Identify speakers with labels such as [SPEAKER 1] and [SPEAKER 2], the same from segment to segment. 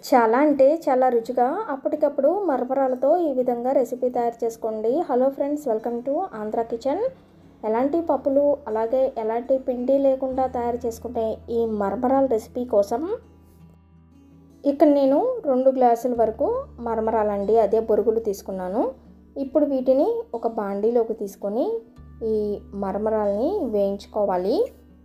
[SPEAKER 1] చాలా అంటే చాలా రుచిగా అప్పటికప్పుడు మరమరాలతో ఈ విధంగా రెసిపీ తయారు చేసుకోండి. Hello friends, welcome to Andhra kitchen. ఎలాంటి పప్పులు అలాగే ఎలాంటి పిండి లేకుండా తయారు చేసుకునే ఈ మరమరాల రెసిపీ కోసం ఇక్కడ నేను 2 గ్లాసుల వరకు మరమరాలండి, అదే బొరుగులు తీసుకున్నాను. ఇప్పుడు వీటిని ఒక బాండీలోకి తీసుకొని ఈ మరమరాల్ని వేయించుకోవాలి.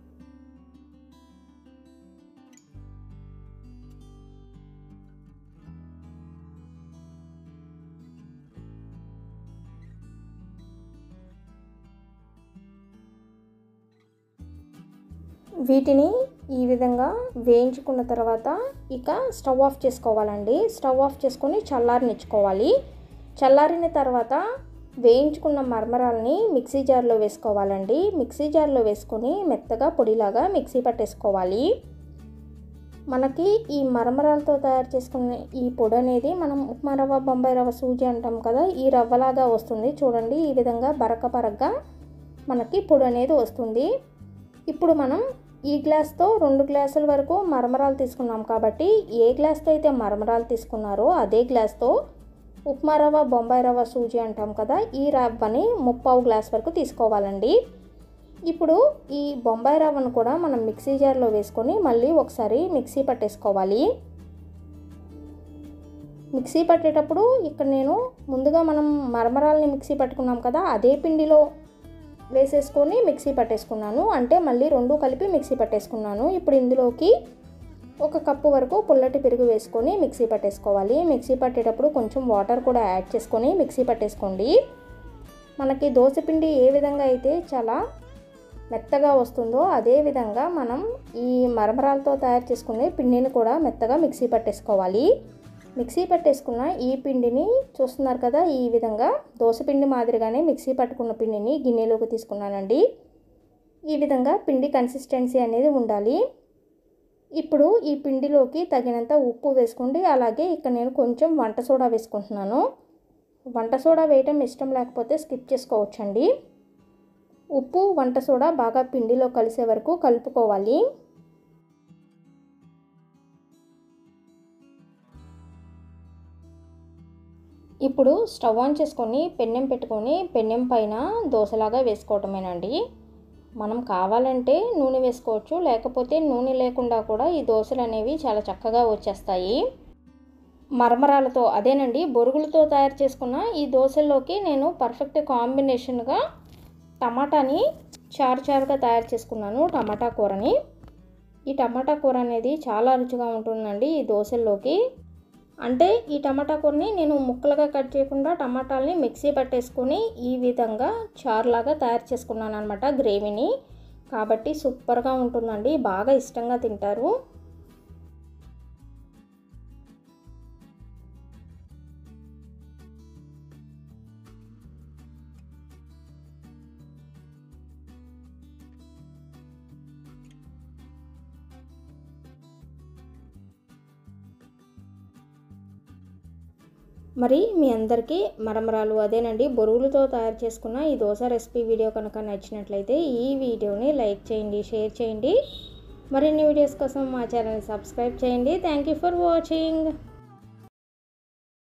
[SPEAKER 1] వీటిని ఈ విధంగా వేయించుకున్న తర్వాత ఇక స్టవ్ ఆఫ్ చేసుకోవాలండి. స్టవ్ ఆఫ్ చేసుకొని చల్లారనిచ్చుకోవాలి. చల్లారిన తర్వాత వేయించుకున్న మరమరాలని మిక్సీ జార్లో వేసుకోవాలండి. మిక్సీ జార్లో వేసుకొని మెత్తగా పొడిలాగా మిక్సీ పట్టేసుకోవాలి. మనకి ఈ మరమరాలతో తయారు చేసుకునే ఈ పొడి అనేది మనం ఉప్మా రవ్వ, బొంబాయి రవ్వ, సూజీ అంటాం కదా, ఈ రవ్వలాగా వస్తుంది. చూడండి, ఈ విధంగా బరకగా మనకి పొడి అనేది వస్తుంది. ఇప్పుడు మనం ఈ గ్లాస్తో 2 గ్లాసుల వరకు మరమరాలు తీసుకున్నాం కాబట్టి ఏ గ్లాస్తో అయితే మరమరాలు తీసుకున్నారో అదే గ్లాస్తో ఉప్మా రవ్వ, బొంబాయి రవ్వ, సూజీ అంటాం కదా, ఈ రవ్వని 3/4 గ్లాస్ వరకు తీసుకోవాలండి. ఇప్పుడు ఈ బొంబాయి రవ్వను కూడా మనం మిక్సీ జార్లో వేసుకొని మళ్ళీ ఒకసారి మిక్సీ పట్టేసుకోవాలి. మిక్సీ పట్టేటప్పుడు ఇక్కడ నేను ముందుగా మనం మరమరాలని మిక్సీ పట్టుకున్నాం కదా, అదే పిండిలో వేసేసుకొని మిక్సీ పట్టేసుకున్నాను. అంటే మళ్ళీ 2 కలిపి మిక్సీ పట్టేసుకున్నాను. ఇప్పుడు ఇందులోకి 1 కప్పు వరకు పుల్లటి పెరుగు వేసుకొని మిక్సీ పట్టేసుకోవాలి. మిక్సీ పట్టేటప్పుడు కొంచెం వాటర్ కూడా యాడ్ చేసుకొని మిక్సీ పట్టేసుకోండి. మనకి దోసపిండి ఏ విధంగా అయితే చాలా మెత్తగా వస్తుందో అదే విధంగా మనం ఈ మరమరాలతో తయారు చేసుకునే పిండిని కూడా మెత్తగా మిక్సీ పట్టేసుకోవాలి. మిక్సీ పట్టేసుకున్న ఈ పిండిని చూస్తున్నారు కదా, ఈ విధంగా దోసపిండి మాదిరిగానే మిక్సీ పట్టుకున్న పిండిని గిన్నెలోకి తీసుకున్నానండి. ఈ విధంగా పిండి కన్సిస్టెన్సీ అనేది ఉండాలి. ఇప్పుడు ఈ పిండిలోకి తగినంత ఉప్పు వేసుకోండి. అలాగే ఇక్కడ నేను కొంచెం వంట సోడా వేసుకుంటున్నాను. వంట సోడా వేయటం ఇష్టం లేకపోతే స్కిప్ చేసుకోవచ్చండి. ఉప్పు, వంట సోడా బాగా పిండిలో కలిసే వరకు కలుపుకోవాలి. ఇప్పుడు స్టవ్ ఆన్ చేసుకొని పెన్నెం పెట్టుకొని పెన్నెం పైన దోశలాగా వేసుకోవటమేనండి. మనం కావాలంటే నూనె వేసుకోవచ్చు, లేకపోతే నూనె లేకుండా కూడా ఈ దోశలు అనేవి చాలా చక్కగా వచ్చేస్తాయి. మరమరాలతో అదేనండి బొరుగులతో తయారు చేసుకున్న ఈ దోశల్లోకి నేను పర్ఫెక్ట్ కాంబినేషన్గా టమాటాని చారుగా తయారు చేసుకున్నాను. టమాటా కూరని, ఈ టమాటా కూర అనేది చాలా రుచిగా ఉంటుందండి ఈ దోశల్లోకి. అంటే ఈ టమాటా కూరని నేను ముక్కలుగా కట్ చేయకుండా టమాటాలని మిక్సీ పట్టేసుకొని ఈ విధంగా చారులాగా తయారు చేసుకున్నాను అనమాట, గ్రేవీని. కాబట్టి సూపర్గా ఉంటుందండి, బాగా ఇష్టంగా తింటారు. మరి మీ అందరికీ మరమరాలు అదేనండి బొరుగులతో తయారు చేసుకున్న ఈ దోశ రెసిపీ వీడియో కనుక నచ్చినట్లయితే ఈ వీడియోని లైక్ చేయండి, షేర్ చేయండి. మరిన్ని వీడియోస్ కోసం మా ఛానల్ని సబ్స్క్రైబ్ చేయండి. Thank you for watching.